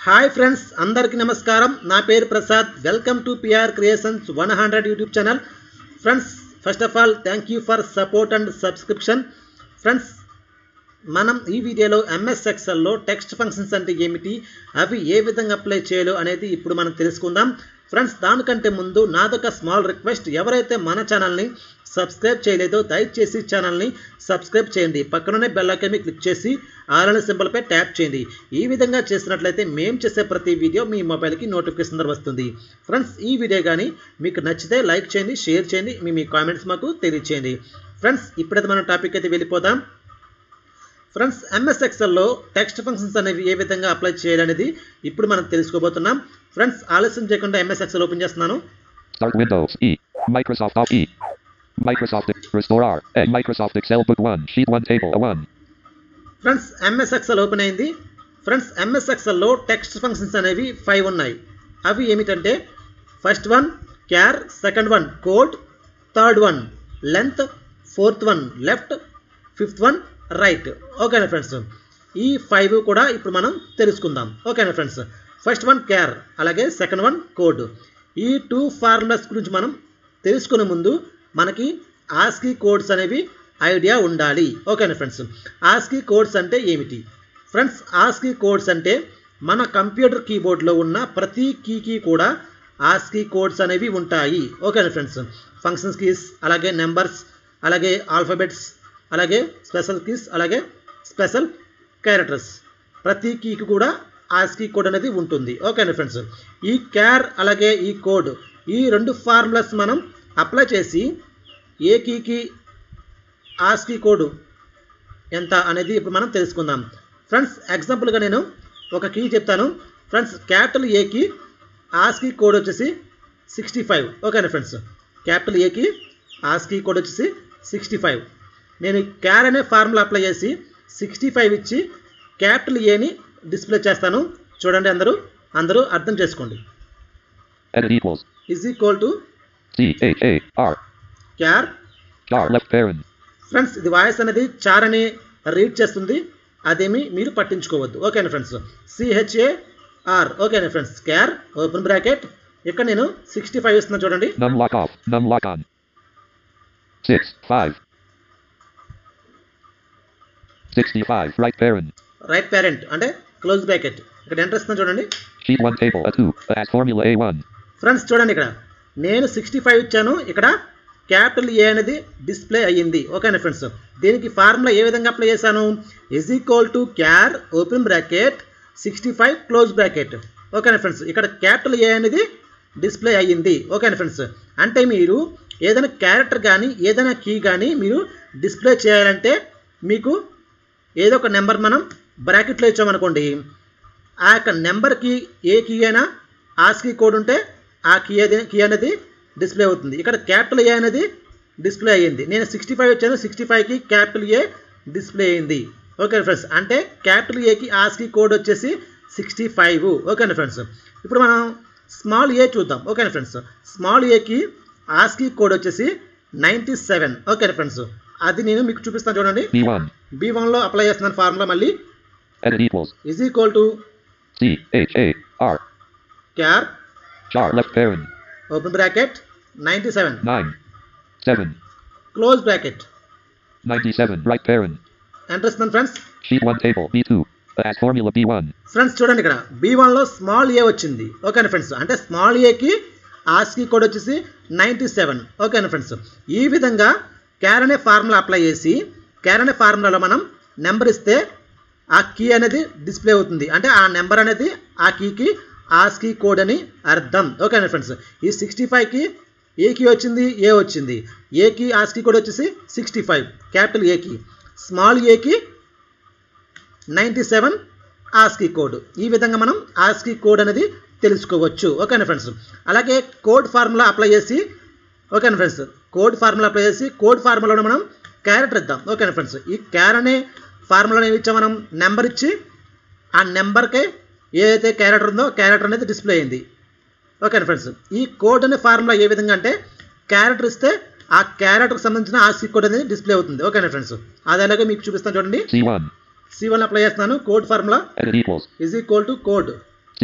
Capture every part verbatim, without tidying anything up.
Hi friends, అందరికీ నమస్కారం. నా పేరు Prasad. Welcome to PR creations one hundred YouTube channel. Friends, first of all thank you for support and subscription. Friends, మనం ఈ వీడియోలో ఎంఎస్ ఎక్సెల్లో టెక్స్ట్ ఫంక్షన్స్ అంటే ఏమిటి, అవి ఏ విధంగా అప్లై చేయాలో అనేది ఇప్పుడు మనం తెలుసుకుందాం. ఫ్రెండ్స్, దానికంటే ముందు నాదొక స్మాల్ రిక్వెస్ట్. ఎవరైతే మన ఛానల్ని సబ్స్క్రైబ్ చేయలేదో దయచేసి ఛానల్ని సబ్స్క్రైబ్ చేయండి. పక్కనే బెల్ ఐకాన్ని క్లిక్ చేసి ఆల్ అనే సింబల్పై ట్యాప్ చేయండి. ఈ విధంగా చేసినట్లయితే మేము చేసే ప్రతి వీడియో మీ మొబైల్కి నోటిఫికేషన్ ద్వారా వస్తుంది. ఫ్రెండ్స్, ఈ వీడియో కానీ మీకు నచ్చితే లైక్ చేయండి, షేర్ చేయండి, మీ మీ కామెంట్స్ మాకు తెలియచేయండి. ఫ్రెండ్స్, ఇప్పుడైతే మన టాపిక్ అయితే వెళ్ళిపోదాం. ఫ్రెండ్స్, ఎంఎస్ ఎక్సెల్లో టెక్స్ట్ ఫంక్షన్స్ అనేవి ఏ విధంగా అప్లై చేయాలనేది ఇప్పుడు మనం తెలుసుకోబోతున్నాం. ఫ్రెండ్స్, ఆలస్యం చేయకుండా ఎంఎస్ ఎక్సెల్ ఓపెన్ చేస్తున్నాను. Start Windows E. Microsoft Office E. Microsoft Restore R. A. Microsoft Excel Book one. Sheet one Table one. Friends, MS Excel open అయింది. ఫ్రెండ్స్, ఎంఎస్ ఎక్సెల్లో టెక్స్ట్ ఫంక్షన్స్ అనేవి ఫైవ్ ఉన్నాయి. అవి ఏమిటంటే first one char, second one code, third one length, fourth one left, fifth one right. ఓకేనా friends, ఈ five కూడా ఇప్పుడు మనం తెలుసుకుందాం. ఓకేనా ఫ్రెండ్స్, ఫస్ట్ వన్ క్యార్, అలాగే సెకండ్ వన్ కోడ్. ఈ టూ ఫార్ములాస్ గురించి మనం తెలుసుకునే ముందు మనకి ఆస్కీ కోడ్స్ అనేవి ఐడియా ఉండాలి. ఓకేనా ఫ్రెండ్స్, ఆస్కీ కోడ్స్ అంటే ఏమిటి? ఫ్రెండ్స్, ఆస్కీ కోడ్స్ అంటే మన కంప్యూటర్ కీబోర్డ్లో ఉన్న ప్రతి కీకి కూడా ఆస్కీ కోడ్స్ అనేవి ఉంటాయి. ఓకేనా ఫ్రెండ్స్, ఫంక్షన్స్ కీస్, అలాగే నెంబర్స్, అలాగే ఆల్ఫాబెట్స్, అలాగే స్పెషల్ కీస్, అలాగే స్పెషల్ క్యారెక్టర్స్, ప్రతి కీకి కూడా ఆస్కీ కోడ్ అనేది ఉంటుంది. ఓకేనా ఫ్రెండ్స్, ఈ క్యార్ అలాగే ఈ కోడ్, ఈ రెండు ఫార్ములాస్ మనం అప్లై చేసి ఏ కీకి ఆస్కీ కోడ్ ఎంత అనేది ఇప్పుడు మనం తెలుసుకుందాం. ఫ్రెండ్స్, ఎగ్జాంపుల్గా నేను ఒక కీ చెప్తాను. ఫ్రెండ్స్, క్యాపిటల్ ఏకి ఆస్కీ కోడ్ వచ్చేసి సిక్స్టీ ఫైవ్. ఓకేనా ఫ్రెండ్స్, క్యాపిటల్ ఏకి ఆస్కీ కోడ్ వచ్చేసి సిక్స్టీ ఫైవ్. నేను క్యార్ అనే ఫార్ములా అప్లై చేసి సిక్స్టీ ఫైవ్ ఇచ్చి క్యాపిటల్ ఏని డిస్ప్లే చేస్తాను. చూడండి, అందరూ అందరూ అర్థం చేసుకోండి. Edit equals is equal to C H A R. క్యార్. Char left parent. Friends, ఇది వాయిస్ అనేది చార్ అని రీడ్ చేస్తుంది, అదేమి మీరు పట్టించుకోవద్దు. ఓకేనా ఫ్రెండ్స్, సిహెచ్ఏఆర్. ఓకేనా ఫ్రెండ్స్, క్యార్ ఓపెన్ బ్రాకెట్. ఇక్కడ నేను సిక్స్టీ ఫైవ్ ఇస్తున్నాను, చూడండి. Num lock off. Num lock on. Six five. sixty-five right parent. Right parent అంటే క్లోజ్ బ్రాకెట్. ఇక్కడ ఎంటర్ ఇస్తున్నాను, చూడండి. Sheet one table A two. As formula A one. Friends, చూడండి, ఇక్కడ నేను సిక్స్టీ ఫైవ్ ఇచ్చాను, ఇక్కడ క్యాపిటల్ ఏ అనేది డిస్ప్లే అయ్యింది. ఓకేనా ఫ్రెండ్స్, దీనికి ఫార్ములా ఏ విధంగా అప్లై చేశాను? Is equal to char open bracket sixty five close bracket. ఓకేనా ఫ్రెండ్స్, ఇక్కడ క్యాపిటల్ ఏ అనేది డిస్ప్లే అయ్యింది. ఓకేనా ఫ్రెండ్స్, అంటే మీరు ఏదైనా క్యారెక్టర్ కానీ ఏదైనా కీ కానీ మీరు డిస్ప్లే చేయాలంటే మీకు ఏదో ఒక నెంబర్ మనం బ్రాకెట్లో ఇచ్చామనుకోండి, ఆ యొక్క నెంబర్కి ఏ కీ అయినా ఆస్కీ కోడ్ ఉంటే ఆ కీ అది కీ అనేది డిస్ప్లే అవుతుంది. ఇక్కడ క్యాపిటల్ ఏ అనేది డిస్ప్లే అయ్యింది. నేను సిక్స్టీ ఫైవ్ వచ్చాను, సిక్స్టీ ఫైవ్కి క్యాపిటల్ ఏ డిస్ప్లే అయ్యింది. ఓకే ఫ్రెండ్స్, అంటే క్యాపిటల్ ఏకి ఆస్కీ కోడ్ వచ్చేసి సిక్స్టీ ఫైవ్. ఓకేనా ఫ్రెండ్స్, ఇప్పుడు మనం స్మాల్ ఏ చూద్దాం. ఓకేనా ఫ్రెండ్స్, స్మాల్ ఏకి ఆస్కీ కోడ్ వచ్చేసి నైంటీ సెవెన్. ఓకేనా ఫ్రెండ్స్, అది నేను మీకు చూపిస్తాను, చూడండి. B one. బీ వన్లో అప్లై చేస్తున్నాను ఫార్ములా. మళ్ళీ Edit equals is equal to C H A R. క్యార్ Char left parent. Open bracket ninety seven Nine. Seven. Close bracket. Ninety-seven right parent. Enter ఇస్తున్నాను friends. Sheet one table B two. As formula B one. Friends, చూడండి, ఇక్కడ be వన్లో small ఏ వచ్చింది. ఓకేనా friends, అంటే small ఏకి ASCII code వచ్చేసి ninety seven. ఓకేనా ఫ్రెండ్స్, ఈ విధంగా క్యార్ అనే ఫార్ములా అప్లై చేసి క్యార్ అనే ఫార్ములాలో మనం నెంబర్ ఇస్తే ఆ కీ అనేది డిస్ప్లే అవుతుంది. అంటే ఆ నెంబర్ అనేది ఆ కీకి ఆస్కీ కోడ్ అని అర్థం. ఓకేనా ఫ్రెండ్స్, ఈ సిక్స్టీ ఫైవ్కి ఏ కీ వచ్చింది? ఏ వచ్చింది. ఏకి ఆస్కీ కోడ్ వచ్చేసి సిక్స్టీ ఫైవ్ క్యాపిటల్ ఏకి, స్మాల్ ఏకి నైంటీ సెవెన్ ఆస్కీ కోడ్. ఈ విధంగా మనం ఆస్కీ కోడ్ అనేది తెలుసుకోవచ్చు. ఓకేనా ఫ్రెండ్స్, అలాగే కోడ్ ఫార్ములా అప్లై చేసి ఓకేనా ఫ్రెండ్స్, కోడ్ ఫార్ములా అప్లై చేసి కోడ్ ఫార్ములాలో మనం క్యారెక్టర్ ఇద్దాం. ఓకేనా ఫ్రెండ్స్, ఈ క్యార్ అనే ఫార్ములాని ఏమి ఇచ్చాం మనం? నెంబర్ ఇచ్చి ఆ నెంబర్కే ఏదైతే క్యారెక్టర్ ఉందో క్యారెక్టర్ అనేది డిస్ప్లే అయింది. ఓకేనా ఫ్రెండ్స్, ఈ కోడ్ అనే ఫార్ములా ఏ విధంగా అంటే క్యారెక్టర్ ఇస్తే ఆ క్యారెక్టర్కి సంబంధించిన ఆస్కీ కోడ్ అనేది డిస్ప్లే అవుతుంది. ఓకేనా ఫ్రెండ్స్, అది అలాగే మీకు చూపిస్తాను, చూడండి. C one. C one apply చేస్తున్నాను. Code formula Edit equals is equal to code C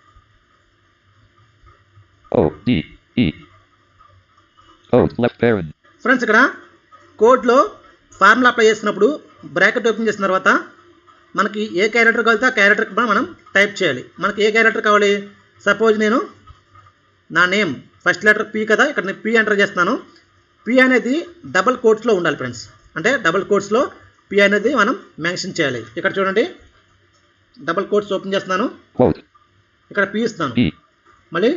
O D E O left parent. Friends ఇక్కడ కోడ్లో ఫార్ములా అప్లై చేసినప్పుడు బ్రాకెట్ ఓపెన్ చేసిన తర్వాత మనకి ఏ క్యారెక్టర్ కావాలితే ఆ క్యారెక్టర్కి మనం టైప్ చేయాలి. మనకి ఏ క్యారెక్టర్ కావాలి? సపోజ్ నేను నా నేమ్ ఫస్ట్ లెటర్ పీ కదా, ఇక్కడ నేను పీ ఎంటర్ చేస్తున్నాను. పీ అనేది డబల్ కోట్స్లో ఉండాలి ఫ్రెండ్స్. అంటే డబల్ కోట్స్లో పీ అనేది మనం మెన్షన్ చేయాలి. ఇక్కడ చూడండి, డబల్ కోట్స్ ఓపెన్ చేస్తున్నాను, ఇక్కడ పీ ఇస్తాను, మళ్ళీ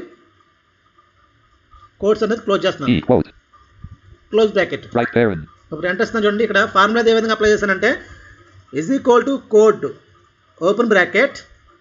కోట్స్ అనేది క్లోజ్ చేస్తున్నాను, క్లోజ్ బ్రాకెట్. ఇప్పుడు ఎంటర్ ఇస్తున్నాను చూడండి. ఇక్కడ ఫార్ములా ఏ విధంగా అప్లై చేశానంటే is equal to code open bracket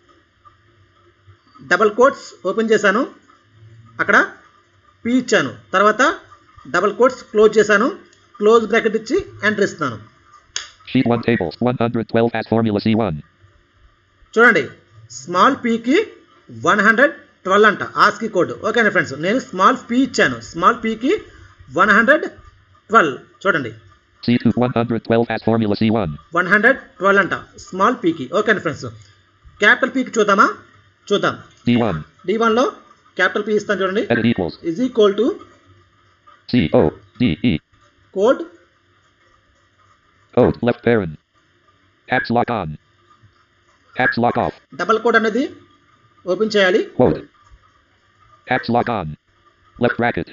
double quotes open చేశాను, అక్కడ పీ ఇచ్చాను, తర్వాత డబల్ కోట్స్ క్లోజ్ చేశాను, క్లోజ్ బ్రాకెట్ ఇచ్చి ఎంటర్ ఇస్తున్నాను. Sheet one tables one twelve as formula C one. చూడండి, స్మాల్ పీకి వన్ హండ్రెడ్ ట్వెల్వ్ అంట ఆస్కీ కోడ్. ఓకేనా ఫ్రెండ్స్, నేను స్మాల్ పీ ఇచ్చాను, స్మాల్ పీకి వన్ హండ్రెడ్ ట్వెల్వ్. చూడండి, C two one twelve as formula C one. One hundred twelve అంట small పీకి. ఓకేనా ఫ్రెండ్స్, క్యాపిటల్ పీకి చూద్దామా? చూద్దాం. D one. డి వన్లో క్యాపిటల్ పీ ఇస్తాను చూడండి, is equal to C O D E code code left parent caps lock on caps lock off double code అనేది ఓపెన్ చేయాలి, code caps lock on left bracket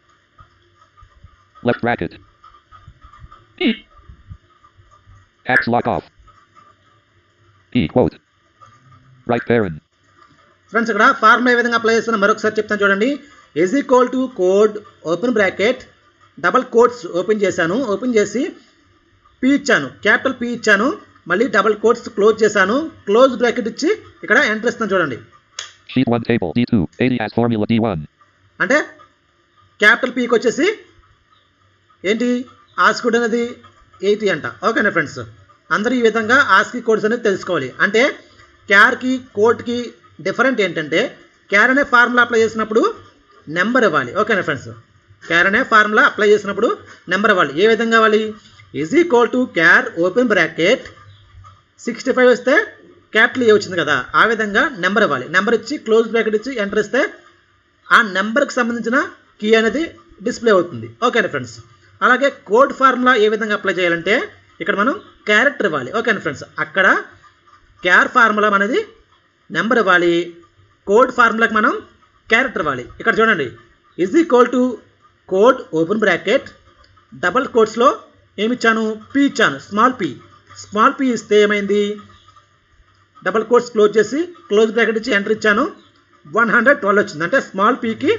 left bracket E caps lock off E quote right parent. Friends ఇక్కడ formula ఏ విధంగా apply చేస్తున్నా మరొకసారి చెప్తాను చూడండి. Is equal to code open bracket double quotes open చేశాను, ఓపెన్ చేసి పీ ఇచ్చాను, క్యాపిటల్ పీ ఇచ్చాను, మళ్ళీ డబల్ కోట్స్ క్లోజ్ చేశాను, క్లోజ్ బ్రాకెట్ ఇచ్చి ఇక్కడ ఎంటర్ ఇస్తాను చూడండి. Sheet one table D two eighty as formula D one. అంటే క్యాపిటల్ పీకి వచ్చేసి ఏంటి ఆస్కీ కోడ్ అనేది ఎయిటీ అంట. ఓకేనా ఫ్రెండ్స్, అందరూ ఈ విధంగా ఆస్కీ కోడ్స్ అనేది తెలుసుకోవాలి. అంటే క్యార్కి కోడ్కి డిఫరెంట్ ఏంటంటే క్యార్ అనే ఫార్ములా అప్లై చేసినప్పుడు నెంబర్ ఇవ్వాలి. ఓకేనా ఫ్రెండ్స్, క్యార్ అనే ఫార్ములా అప్లై చేసినప్పుడు నెంబర్ ఇవ్వాలి. ఏ విధంగా ఇవ్వాలి? Is equal to char open bracket sixty five వస్తే క్యాపిటల్ ఏ వచ్చింది కదా, ఆ విధంగా నెంబర్ ఇవ్వాలి. నెంబర్ ఇచ్చి క్లోజ్ బ్రాకెట్ ఇచ్చి ఎంటర్ ఇస్తే ఆ నెంబర్కి సంబంధించిన కీ అనేది డిస్ప్లే అవుతుంది. ఓకేనా ఫ్రెండ్స్, అలాగే కోడ్ ఫార్ములా ఏ విధంగా అప్లై చేయాలంటే ఇక్కడ మనం క్యారెక్టర్ ఇవ్వాలి. ఓకేనా ఫ్రెండ్స్, అక్కడ క్యార్ ఫార్ములా అనేది నెంబర్ ఇవ్వాలి, కోడ్ ఫార్ములాకి మనం క్యారెక్టర్ ఇవ్వాలి. ఇక్కడ చూడండి, is equal to code open bracket double కోట్స్లో ఏమి ఇచ్చాను? పీ ఇచ్చాను, స్మాల్ పీ. స్మాల్ పీ ఇస్తే ఏమైంది? డబల్ కోట్స్ క్లోజ్ చేసి క్లోజ్ బ్రాకెట్ ఇచ్చి ఎంటర్ ఇచ్చాను, వన్ హండ్రెడ్ ట్వెల్వ్ వచ్చింది. అంటే స్మాల్ పీకి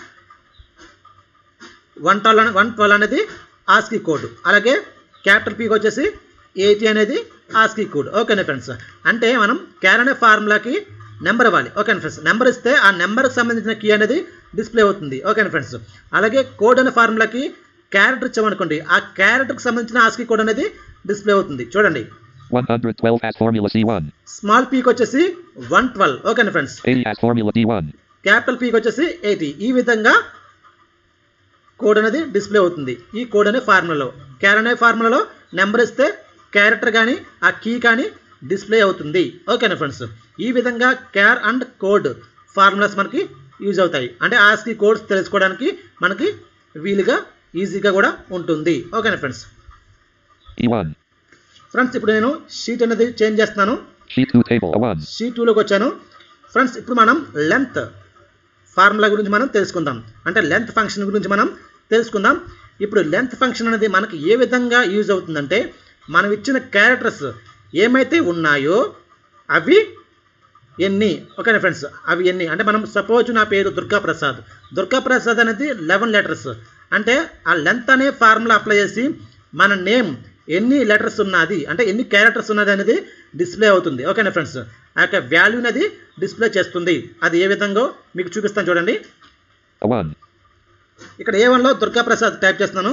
వన్ ట్వెల్వ్ వన్ ట్వెల్వ్ అనేది ఆస్కీ కోడ్, అలాగే క్యాపిటల్ పీకి వచ్చేసి ఎయిటీ అనేది ఆస్కీ కోడ్. ఓకేనా ఫ్రెండ్స్, అంటే మనం క్యార్ అనే ఫార్ములాకి నెంబర్ ఇవ్వాలి. ఓకేనా ఫ్రెండ్స్, నెంబర్ ఇస్తే ఆ నెంబర్కి సంబంధించిన కీ అనేది డిస్ప్లే అవుతుంది. ఓకేనా ఫ్రెండ్స్, అలాగే కోడ్ అనే ఫార్ములాకి క్యారెక్టర్ ఇచ్చామనుకోండి, ఆ క్యారెక్టర్కి సంబంధించిన ఆస్కీ కోడ్ అనేది డిస్ప్లే అవుతుంది. చూడండి, one twelve as formula C one. Small పీకి వచ్చేసి వన్ ట్వెల్వ్. ఓకేనా friends, eighty as formula D one. Capital పీకి వచ్చేసి ఎయిటీ. ఈ విధంగా కోడ్ అనేది డిస్ప్లే అవుతుంది ఈ కోడ్ అనే ఫార్ములాలో. క్యార్ అనే ఫార్ములాలో నెంబర్ ఇస్తే క్యారెక్టర్ కానీ ఆ కీ కానీ డిస్ప్లే అవుతుంది. ఓకేనా ఫ్రెండ్స్, ఈ విధంగా క్యార్ అండ్ కోడ్ ఫార్ములాస్ మనకి యూజ్ అవుతాయి. అంటే ఆస్కీ కోడ్స్ తెలుసుకోవడానికి మనకి వీలుగా ఈజీగా కూడా ఉంటుంది. ఓకేనా ఫ్రెండ్స్. E one. ఫ్రెండ్స్ ఇప్పుడు నేను షీట్ అనేది చేంజ్ చేస్తున్నాను. Sheet two table one. Sheet టూలోకి వచ్చాను. ఫ్రెండ్స్ ఇప్పుడు మనం లెంత్ ఫార్ములా గురించి మనం తెలుసుకుందాం. అంటే లెంత్ ఫంక్షన్ గురించి మనం తెలుసుకుందాం. ఇప్పుడు లెంత్ ఫంక్షన్ అనేది మనకి ఏ విధంగా యూజ్ అవుతుందంటే మనం ఇచ్చిన క్యారెక్టర్స్ ఏమైతే ఉన్నాయో అవి ఎన్ని. ఓకేనా ఫ్రెండ్స్, అవి ఎన్ని అంటే మనం సపోజ్ నా పేరు దుర్గా ప్రసాద్. దుర్గా ప్రసాద్ అనేది లెవెన్ లెటర్స్. అంటే ఆ లెంత్ అనే ఫార్ములా అప్లై చేసి మన నేమ్ ఎన్ని లెటర్స్ ఉన్నది అంటే ఎన్ని క్యారెక్టర్స్ ఉన్నది అనేది డిస్ప్లే అవుతుంది. ఓకేనా ఫ్రెండ్స్, ఆ యొక్క వాల్యూ అనేది డిస్ప్లే చేస్తుంది. అది ఏ విధంగా మీకు చూపిస్తాను చూడండి. ఇక్కడ ఏ వన్లో దుర్గా ప్రసాద్ టైప్ చేస్తున్నాను.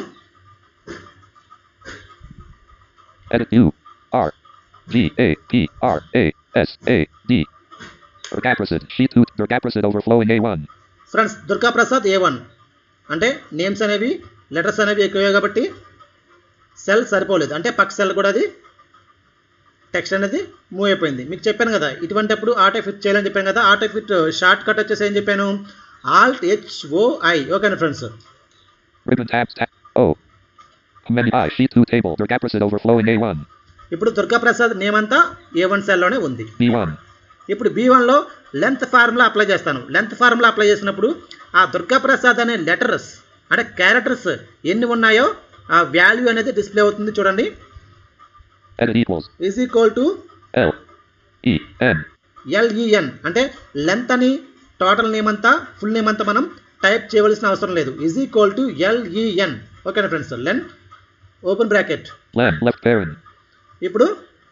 Edit U R G A P R A S A D Durga Prasad sheet two Durga Prasad overflowing A one. Friends Durga Prasad A one అంటే నేమ్స్ అనేవి లెటర్స్ అనేవి ఎక్కువే కాబట్టి సెల్ సరిపోలేదు. అంటే పక్క సెల్ కూడా అది టెక్స్ట్ అనేది మూవ్ అయిపోయింది. మీకు చెప్పాను కదా ఇటువంటిప్పుడు ఆటో ఫిట్ చేయాలని చెప్పాను కదా. ఆటో ఫిట్ షార్ట్ కట్ వచ్చేసి ఏం చెప్పాను, ఆల్ట్ హెచ్ ఓ ఐ. ఓకేనా friends. Ribbon tabs tab. O. Menu I. Sheet two table. Durga Prasad overflowing A one. ఇప్పుడు దుర్గా ప్రసాద్ నేమ్ అంతా ఏ వన్ సెల్లోనే ఉంది. B one. ఇప్పుడు బీ వన్లో లెంత్ ఫార్ములా అప్లై చేస్తాను. లెంత్ ఫార్ములా అప్లై చేసినప్పుడు ఆ దుర్గా ప్రసాద్ అనే లెటర్స్ అంటే క్యారెక్టర్స్ ఎన్ని ఉన్నాయో ఆ వాల్యూ అనేది డిస్ప్లే అవుతుంది. చూడండి. Edit equals. Is equal to L. E. N. L E N అంటే లెంత్ అని టోటల్ నేమ్ అంతా ఫుల్ నేమ్ అంతా మనం టైప్ చేయవలసిన అవసరం లేదు. Is equal to L E N. ఓకేనా friends. Len open bracket. Len. Left parent. ఇప్పుడు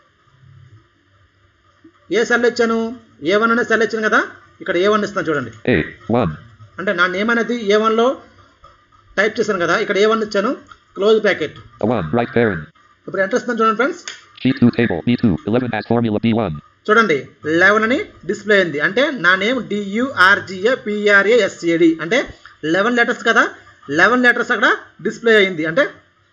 ఏ సెల్ ఇచ్చాను, ఏ వన్ అనే సెల్ ఇచ్చాను కదా, ఇక్కడ ఏ వన్ ఇస్తాను చూడండి. A one. అంటే నా నేమ్ అనేది ఏ వన్లో టైప్ చేశాను కదా, ఇక్కడ ఏ వన్ ఇచ్చాను, close bracket. A one. Right parent. ఇప్పుడు ఎంటర్ ఇస్తాను చూడండి friends. Sheet two table. B two. eleven as formula B one. చూడండి లెవెన్ అని డిస్ప్లే అయింది. అంటే నా నేమ్ డియుఆర్జిఏ పిఆర్ఏఎస్ఏడి అంటే లెవెన్ లెటర్స్ కదా, లెవెన్ లెటర్స్ అక్కడ డిస్ప్లే అయింది. అంటే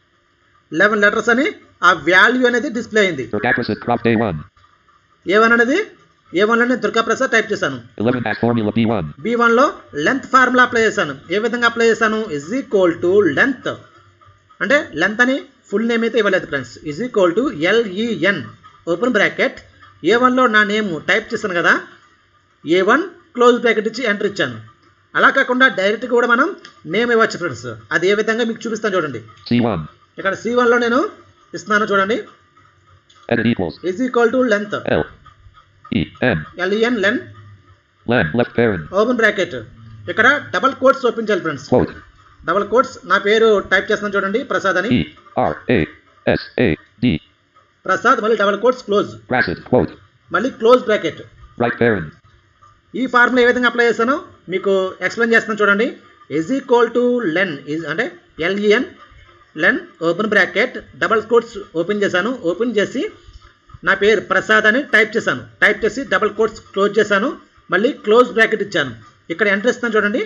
లెవెన్ లెటర్స్ అని ఆ వాల్యూ అనేది డిస్ప్లే అయింది. Durga Prasad cropped A one. A one అనేది ఏ వన్లోనే దుర్గా ప్రసాద్ టైప్ చేశాను. eleven as formula B one. B వన్లో లెంత్ ఫార్ములా అప్లై చేశాను. ఏ విధంగా అప్లై చేశాను, ఇజ్ ఈక్వల్ టు లెంత్ అంటే లెంత్ అని ఫుల్ నేమ్ అయితే ఇవ్వలేదు friends. Is equal to L E N open bracket. A వన్లో నా నేమ్ టైప్ చేశాను కదా, ఏ వన్ క్లోజ్ బ్రాకెట్ ఇచ్చి ఎంటర్ ఇచ్చాను. అలా కాకుండా డైరెక్ట్గా కూడా మనం నేమ్ ఇవ్వచ్చు ఫ్రెండ్స్. అది ఏ విధంగా మీకు చూపిస్తాను చూడండి. C one. ఇక్కడ సి వన్లో నేను ఇస్తున్నాను చూడండి. Edit equals. Is equal to length L. E. N. ఎల్ఈఎన్ లెన్ Len. Left parent. Open bracket. ఇక్కడ డబల్ కోట్స్ ఓపెన్ చేయాలి ఫ్రెండ్స్. Quote. డబల్ కోట్స్ నా పేరు టైప్ చేస్తున్నాను చూడండి, ప్రసాద్ అని. E. R. A. S. A. D. Prasad మళ్ళీ double quotes close Prasad. Quote. మళ్ళీ క్లోజ్ బ్రాకెట్. Right parent. ఈ ఫార్ములా ఏ విధంగా అప్లై చేస్తానో మీకు ఎక్స్ప్లెయిన్ చేస్తాను చూడండి. Is equal to len is అంటే L E N len open bracket double quotes open చేశాను. ఓపెన్ చేసి నా పేరు ప్రసాద్ అని టైప్ చేశాను. టైప్ చేసి డబల్ కోట్స్ క్లోజ్ చేశాను. మళ్ళీ క్లోజ్ బ్రాకెట్ ఇచ్చాను. ఇక్కడ ఎంటర్ ఇస్తాను చూడండి.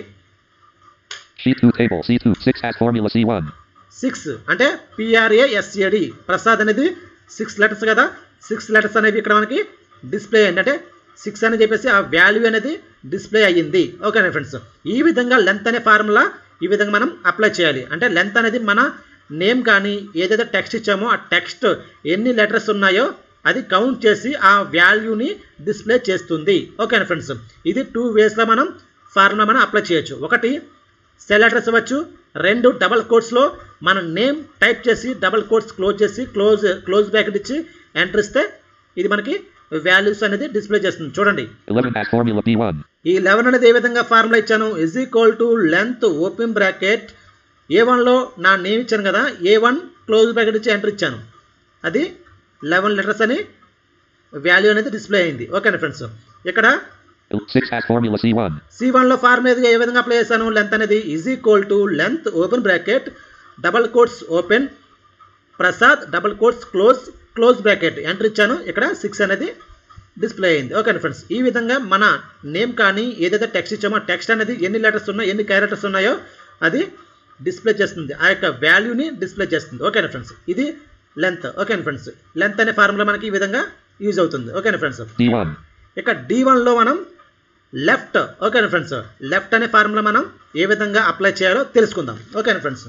Sheet two table. C two. six as formula C one. Six అంటే పిఆర్ఏఎస్ఏడి ప్రసాద్ అనేది సిక్స్ లెటర్స్ కదా, సిక్స్ లెటర్స్ అనేవి ఇక్కడ మనకి డిస్ప్లే అయ్యింది. అంటే సిక్స్ అని చెప్పేసి ఆ వాల్యూ అనేది డిస్ప్లే అయ్యింది. ఓకేనా ఫ్రెండ్స్. ఈ విధంగా లెంత్ అనే ఫార్ములా ఈ విధంగా మనం అప్లై చేయాలి. అంటే లెంత్ అనేది మన నేమ్ కానీ ఏదైతే టెక్స్ట్ ఇచ్చామో ఆ టెక్స్ట్ ఎన్ని లెటర్స్ ఉన్నాయో అది కౌంట్ చేసి ఆ వాల్యూని డిస్ప్లే చేస్తుంది. ఓకేనా ఫ్రెండ్స్. ఇది టూ వేస్లో మనం ఫార్ములా మనం అప్లై చేయొచ్చు. ఒకటి సెల్ అడ్రస్ ఇవ్వచ్చు, రెండు డబల్ కోట్స్లో మన నేమ్ టైప్ చేసి డబల్ కోట్స్ క్లోజ్ చేసి క్లోజ్ క్లోజ్ బ్రాకెట్ ఇచ్చి ఎంటర్ ఇస్తే ఇది మనకి వాల్యూస్ అనేది డిస్ప్లే చేస్తుంది. చూడండి. eleven as formula B one. ఈ లెవెన్ అనేది ఏ విధంగా ఫార్ములా ఇచ్చాను, is equal to length open bracket. A వన్లో నా నేమ్ ఇచ్చాను కదా, ఏ వన్ క్లోజ్ బ్రాకెట్ ఇచ్చి ఎంటర్ ఇచ్చాను. అది లెవెన్ లెటర్స్ అని వాల్యూ అనేది డిస్ప్లే అయింది. ఓకేనా ఫ్రెండ్స్. ఇక్కడ six as formula C one. C వన్లో ఫార్ములా ఏ విధంగా అప్లై చేశాను, లెంత్ అనేది is equal to length open bracket double quotes open Prasad double quotes close close bracket enter ఇచ్చాను. ఇక్కడ సిక్స్ అనేది డిస్ప్లే అయింది. ఓకేనా ఫ్రెండ్స్. ఈ విధంగా మన నేమ్ కానీ ఏదైతే టెక్స్ట్ ఇచ్చామో టెక్స్ట్ అనేది ఎన్ని లెటర్స్ ఉన్నాయో ఎన్ని క్యారెక్టర్స్ ఉన్నాయో అది డిస్ప్లే చేస్తుంది. ఆ యొక్క వాల్యూని డిస్ప్లే చేస్తుంది. ఓకేనా ఫ్రెండ్స్. ఇది లెంత్. ఓకేనా ఫ్రెండ్స్. లెంత్ అనే ఫార్ములా మనకి ఈ విధంగా యూజ్ అవుతుంది. ఓకేనా ఫ్రెండ్స్. D one. ఇక డి వన్లో మనం లెఫ్ట్. ఓకేనా ఫ్రెండ్స్. లెఫ్ట్ అనే ఫార్ములా మనం ఏ విధంగా అప్లై చేయాలో తెలుసుకుందాం. ఓకేనా friends.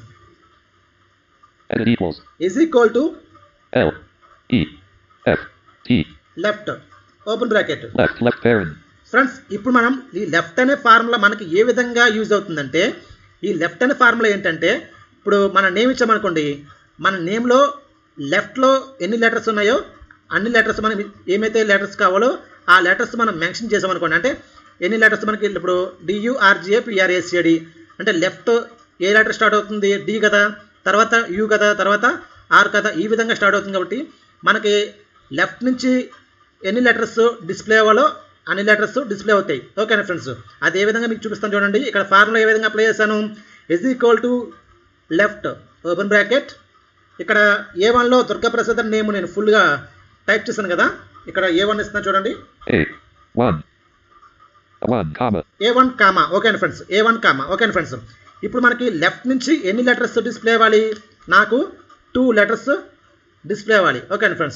Edit equals. Is equal to L. E. F. T. Left open bracket. Left. Left parent. Friends ఇప్పుడు మనం ఈ లెఫ్ట్ అనే ఫార్ములా మనకి ఏ విధంగా యూజ్ అవుతుందంటే ఈ లెఫ్ట్ అనే ఫార్ములా ఏంటంటే ఇప్పుడు మన నేమ్ ఇచ్చామనుకోండి, మన నేమ్లో లెఫ్ట్లో ఎన్ని లెటర్స్ ఉన్నాయో అన్ని లెటర్స్ మనం ఏమైతే లెటర్స్ కావాలో ఆ లెటర్స్ మనం మెన్షన్ చేసామనుకోండి. అంటే ఎన్ని లెటర్స్ మనకి ఇప్పుడు డియుఆర్జిఏ పిఆర్ఏసిడి అంటే లెఫ్ట్ ఏ లెటర్ స్టార్ట్ అవుతుంది, డి కదా, తర్వాత యూ కదా, తర్వాత ఆర్ కదా, ఈ విధంగా స్టార్ట్ అవుతుంది. కాబట్టి మనకి లెఫ్ట్ నుంచి ఎన్ని లెటర్స్ డిస్ప్లే అవ్వాలో అన్ని లెటర్స్ డిస్ప్లే అవుతాయి. ఓకేనా ఫ్రెండ్స్. అది ఏ విధంగా మీకు చూపిస్తాను చూడండి. ఇక్కడ ఫార్ములా ఏ విధంగా అప్లై చేశాను, is equal to left open bracket. ఇక్కడ ఏ వన్లో దుర్గా ప్రసాద్ నేమ్ నేను ఫుల్గా టైప్ చేశాను కదా, ఇక్కడ ఏ వన్ ఇస్తున్నాను చూడండి. A one. one comma. A one comma. ఓకేనా ఫ్రెండ్స్. A one comma. ఓకేనా ఫ్రెండ్స్. ఇప్పుడు మనకి లెఫ్ట్ నుంచి ఎన్ని లెటర్స్ డిస్ప్లే అవ్వాలి, నాకు టూ లెటర్స్ డిస్ప్లే అవ్వాలి. ఓకేనా ఫ్రెండ్స్.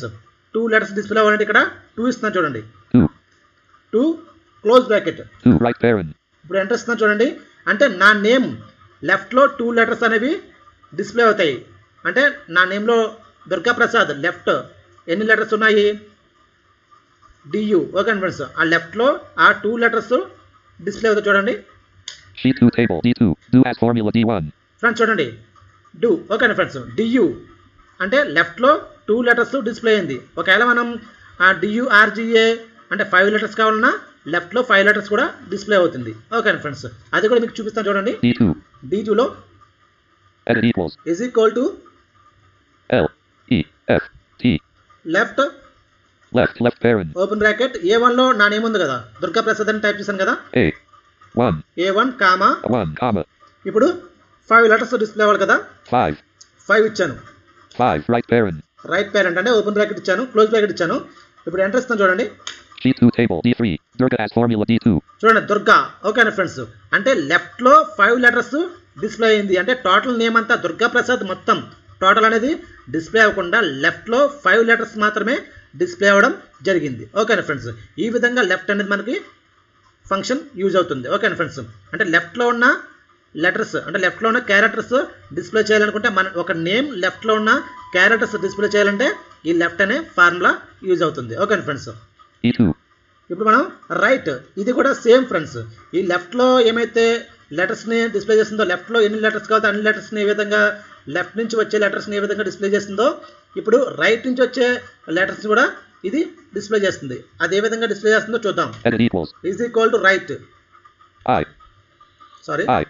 టూ లెటర్స్ డిస్ప్లే అవ్వాలంటే ఇక్కడ టూ ఇస్తున్నాను చూడండి, two, two close bracket. two, right parent, ఇప్పుడు ఎంటర్ ఇస్తున్నాను చూడండి, అంటే నా నేమ్ లెఫ్ట్లో టూ లెటర్స్ అనేవి డిస్ప్లే అవుతాయి. అంటే నా నేమ్లో దుర్గా ప్రసాద్ లెఫ్ట్ ఎన్ని లెటర్స్ ఉన్నాయి, డియు. ఓకే ఫ్రెండ్స్, ఆ లెఫ్ట్లో ఆ టూ లెటర్స్ డిస్ప్లే అవుతాయి చూడండి. sheet two table, D two, do as formula D one, friends చూడండి, డూ. ఓకే ఫ్రెండ్స్, డియు అంటే లెఫ్ట్లో టూ లెటర్స్ డిస్ప్లే అయింది. ఒకవేళ మనం ఆ డియుఆర్జిఏ అంటే ఫైవ్ లెటర్స్ కావాలన్నా లెఫ్ట్లో ఫైవ్ లెటర్స్ కూడా డిస్ప్లే అవుతుంది. ఓకే ఫ్రెండ్స్, అది కూడా మీకు చూపిస్తాను చూడండి. D two, డి టూలో edit equals, is equal to L, E, F, T, left left, left parent, open bracket. A వన్లో నా నేమ్ ఉంది కదా, దుర్గా ప్రసాద్ అని టైప్ చేశాను కదా, A, one, A one comma one, comma, ఇప్పుడు ఫైవ్ లెటర్స్ డిస్ప్లే అవ్వాలి కదా, five, ఫైవ్ ఇచ్చాను. five, right parent, right parent అంటే ఓపెన్ బ్రాకెట్ ఇచ్చాను, క్లోజ్ బ్రాకెట్ ఇచ్చాను. ఇప్పుడు ఎంటర్ ఇస్తాను చూడండి. sheet two table, D three, Durga as formula D two, చూడండి దుర్గా. ఓకేనా ఫ్రెండ్స్, అంటే లెఫ్ట్లో ఫైవ్ లెటర్స్ డిస్ప్లే అయింది. అంటే టోటల్ నేమ్ అంతా దుర్గా ప్రసాద్ మొత్తం టోటల్ అనేది డిస్ప్లే అవ్వకుండా లెఫ్ట్లో ఫైవ్ లెటర్స్ మాత్రమే డిస్ప్లే అవ్వడం జరిగింది. ఓకేనా ఫ్రెండ్స్, ఈ విధంగా లెఫ్ట్ అనేది మనకి ఫంక్షన్ యూజ్ అవుతుంది. ఓకేనా ఫ్రెండ్స్, అంటే లెఫ్ట్లో ఉన్న లెటర్స్ అంటే లెఫ్ట్లో ఉన్న క్యారెక్టర్స్ డిస్ప్లే చేయాలనుకుంటే మన ఒక నేమ్ లెఫ్ట్లో ఉన్న క్యారెక్టర్స్ డిస్ప్లే చేయాలంటే ఈ లెఫ్ట్ అనే ఫార్ములా యూజ్ అవుతుంది. ఓకేనా ఫ్రెండ్స్, E two, ఇప్పుడు మనం రైట్, ఇది కూడా సేమ్ ఫ్రెండ్స్. ఈ లెఫ్ట్లో ఏమైతే లెటర్స్ని డిస్ప్లే చేస్తుందో లెఫ్ట్లో ఎన్ని లెటర్స్ కావాలో అన్ని లెటర్స్ని ఏ విధంగా లెఫ్ట్ నుంచి వచ్చే లెటర్స్ని ఏ విధంగా డిస్ప్లే చేస్తుందో ఇప్పుడు రైట్ నుంచి వచ్చే లెటర్స్ని కూడా ఇది డిస్ప్లే చేస్తుంది. అది ఏ విధంగా డిస్ప్లే చేస్తుందో చూద్దాం. edit equals, is equal to right I, sorry I,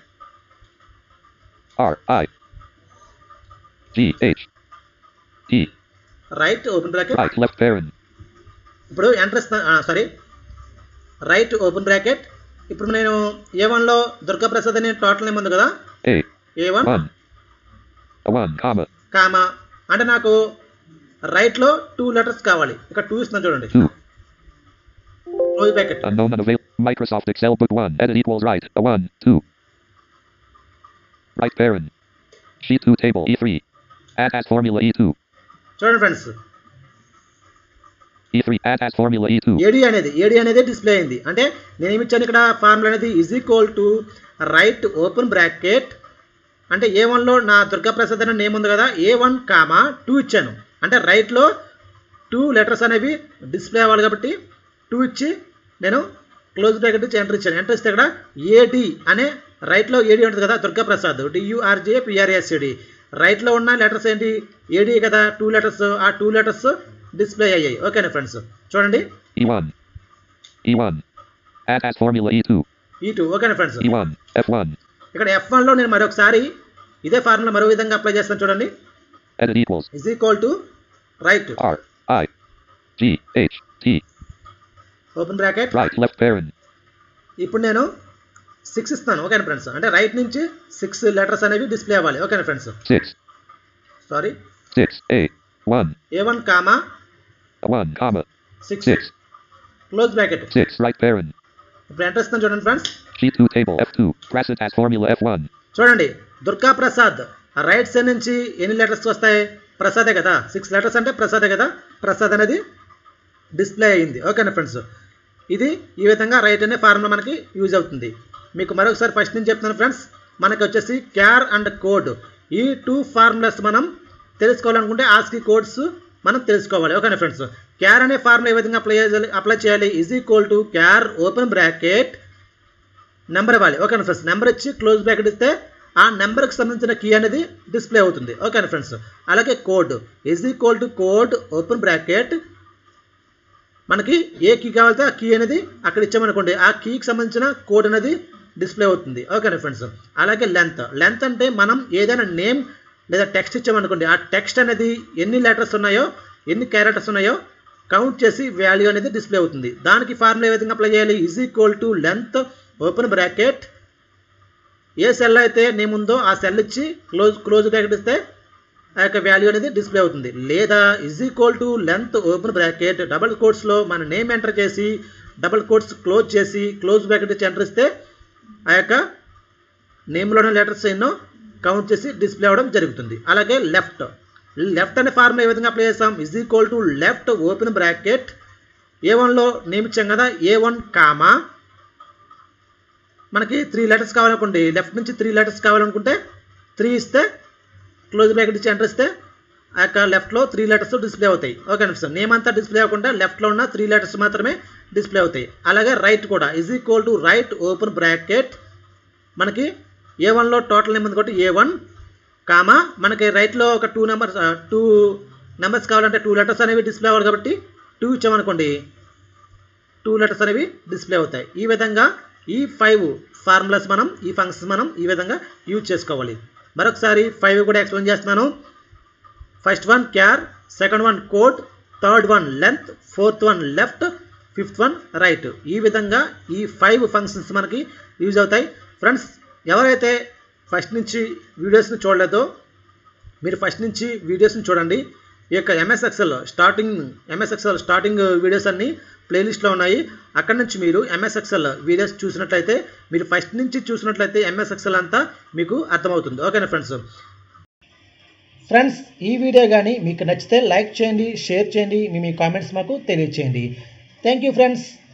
R, I, G, H, T, right open bracket. right, left parent, ఇప్పుడు ఎంటర్ ఇస్తాను సారీ రైట్ ఓపెన్ బ్రాకెట్. ఇప్పుడు నేను ఏ వన్లో దుర్గా ప్రసాద్ అనే టోటల్ నేమ్ ఉంది కదా, A, A one one, a one, comma, comma అంటే నాకు రైట్లో టూ లెటర్స్ కావాలి. ఇక్కడ టూ ఇస్తున్నాను చూడండి, two, close bracket. unknown unavailable, Microsoft Excel book one, edit equals right, a one, two, right parent, sheet two table, E three, add as formula E two, చూడండి friends, E three, add as formula E two, AD అనేది AD అనేది display అయింది. అంటే నేను ఏమి ఇచ్చాను ఇక్కడ formula అనేది is equal to right open bracket. అంటే ఏ వన్లో నా దుర్గా ప్రసాద్ అనే నేమ్ ఉంది కదా, ఏ వన్ కామా టూ ఇచ్చాను. అంటే రైట్లో టూ లెటర్స్ అనేవి డిస్ప్లే అవ్వాలి కాబట్టి టూ ఇచ్చి నేను క్లోజ్ బ్రాకెట్ ఇచ్చి ఎంటర్ ఇచ్చాను. ఎంటర్ ఇస్తే ఇక్కడ ఏడి అనే రైట్లో ఏడి ఉంటుంది కదా, దుర్గా ప్రసాద్ డియుఆర్జే పిఆర్ఎస్డి రైట్లో ఉన్న లెటర్స్ ఏంటి, ఏడి కదా, టూ లెటర్స్. ఆ టూ లెటర్స్ డిస్ప్లే అయ్యాయి. ఓకేనా ఫ్రెండ్స్, చూడండి E one, E one, add as formula E two, E two. ఓకేనా friends, E one, F one, ఇక్కడ ఎఫ్ వన్లో నేను మరొకసారి ఇదే ఫార్ములా మరో విధంగా అప్లై చేస్తాను చూడండి. edit equals, is equal to right R, I, G, H, T, open bracket. right, left parent, ఇప్పుడు నేను సిక్స్ ఇస్తాను. ఓకేనా ఫ్రెండ్స్, అంటే రైట్ నుంచి సిక్స్ లెటర్స్ అనేవి డిస్ప్లే అవ్వాలి. ఓకేనా friends, six, sorry six, A, one, A one comma a one, comma, six six, close bracket. six, right parent, ఇప్పుడు ఎంటర్ ఇస్తాను చూడండి friends. sheet two table, F two, present as formula F one, చూడండి Durga Prasad right side నుంచి ఎన్ని letters వస్తాయి, ప్రసాదే కదా, six letters అంటే ప్రసాదే కదా, ప్రసాద్ అనేది డిస్ప్లే అయ్యింది. ఓకేనా ఫ్రెండ్స్, ఇది ఈ విధంగా రైట్ అనే ఫార్ములా మనకి యూజ్ అవుతుంది. మీకు మరొకసారి ఫస్ట్ నుంచి చెప్తున్నాను ఫ్రెండ్స్, మనకి వచ్చేసి క్యార్ అండ్ కోడ్ ఈ టూ ఫార్ములాస్ మనం తెలుసుకోవాలనుకుంటే ఆస్కీ కోడ్స్ మనం తెలుసుకోవాలి. ఓకేనా ఫ్రెండ్స్, క్యార్ అనే ఫార్ములా ఏ విధంగా అప్లై చేయాలి అప్లై చేయాలి is equal to char open bracket number ఇవ్వాలి. ఓకేనా ఫ్రెండ్స్, నెంబర్ ఇచ్చి క్లోజ్ బ్రాకెట్ ఇస్తే ఆ నెంబర్కి సంబంధించిన కీ అనేది డిస్ప్లే అవుతుంది. ఓకేనా ఫ్రెండ్స్, అలాగే code is equal to code open bracket మనకి ఏ కీ కావాలితే ఆ కీ అనేది అక్కడ ఇచ్చామనుకోండి, ఆ కీకి సంబంధించిన కోడ్ అనేది డిస్ప్లే అవుతుంది. ఓకేనా ఫ్రెండ్స్, అలాగే లెంత్ లెంత్ అంటే మనం ఏదైనా నేమ్ లేదా టెక్స్ట్ ఇచ్చామనుకోండి, ఆ టెక్స్ట్ అనేది ఎన్ని లెటర్స్ ఉన్నాయో ఎన్ని క్యారెక్టర్స్ ఉన్నాయో కౌంట్ చేసి వాల్యూ అనేది డిస్ప్లే అవుతుంది. దానికి ఫార్ములా ఏ విధంగా అప్లై చేయాలి is equal to length open bracket ఏ సెల్ అయితే నేమ్ ఉందో ఆ సెల్ ఇచ్చి క్లోజ్ క్లోజ్ బ్రాకెట్ ఇస్తే ఆ యొక్క వాల్యూ అనేది డిస్ప్లే అవుతుంది. లేదా is equal to length open bracket double కోట్స్లో మన నేమ్ ఎంటర్ చేసి డబుల్ కోట్స్ క్లోజ్ చేసి క్లోజ్ బ్రాకెట్ ఇచ్చి ఎంటర్ ఇస్తే ఆ యొక్క నేమ్లోని లెటర్స్ ఎన్నో కౌంట్ చేసి డిస్ప్లే అవ్వడం జరుగుతుంది. అలాగే లెఫ్ట్ లెఫ్ట్ అనే ఫార్ములా ఏ విధంగా అప్లై చేస్తాం? Is equal to left open bracket A వన్లో నేమ్ ఇచ్చాం కదా, ఏ వన్ కామా మనకి త్రీ లెటర్స్ కావాలనుకోండి, లెఫ్ట్ నుంచి త్రీ లెటర్స్ కావాలనుకుంటే త్రీ ఇస్తే క్లోజ్ బ్రాకెట్ ఇచ్చి ఎంటర్ ఇస్తే ఆ యొక్క లెఫ్ట్లో త్రీ లెటర్స్ డిస్ప్లే అవుతాయి. ఓకే సార్, నేమ్ అంతా డిస్ప్లే అవ్వకుండా లెఫ్ట్లో ఉన్న త్రీ లెటర్స్ మాత్రమే డిస్ప్లే అవుతాయి. అలాగే రైట్ కూడా is equal to right open bracket మనకి ఏ వన్లో టోటల్ నేమ్ ఉంది కాబట్టి ఏ వన్ కామా మనకి రైట్లో ఒక టూ నెంబర్స్ టూ నెంబర్స్ కావాలంటే టూ లెటర్స్ అనేవి డిస్ప్లే అవ్వాలి కాబట్టి టూ ఇచ్చామనుకోండి టూ లెటర్స్ అనేవి డిస్ప్లే అవుతాయి. ఈ విధంగా ఈ ఫైవ్ ఫార్ములాస్ మనం ఈ ఫంక్షన్స్ మనం ఈ విధంగా యూజ్ చేసుకోవాలి. మరొకసారి ఫైవ్ కూడా ఎక్స్ప్లెయిన్ చేస్తున్నాను. First one char, second one code, third one length, fourth one left, fifth one right. ఈ విధంగా ఈ ఫైవ్ ఫంక్షన్స్ మనకి యూజ్ అవుతాయి. ఫ్రెండ్స్, ఎవరైతే ఫస్ట్ నుంచి వీడియోస్ని చూడలేదో మీరు ఫస్ట్ నుంచి వీడియోస్ని చూడండి. ఈ యొక్క MS Excel starting MS Excel starting videos అన్నీ ప్లేలిస్ట్లో ఉన్నాయి. అక్కడ నుంచి మీరు ఎంఎస్ ఎక్సెల్ వీడియోస్ చూసినట్లయితే, మీరు ఫస్ట్ నుంచి చూసినట్లయితే ఎంఎస్ ఎక్సెల్ అంతా మీకు అర్థమవుతుంది. ఓకేనా ఫ్రెండ్స్? ఫ్రెండ్స్, ఈ వీడియో కానీ మీకు నచ్చితే లైక్ చేయండి, షేర్ చేయండి, మీ మీ కామెంట్స్ మాకు తెలియచేయండి. Thank you friends.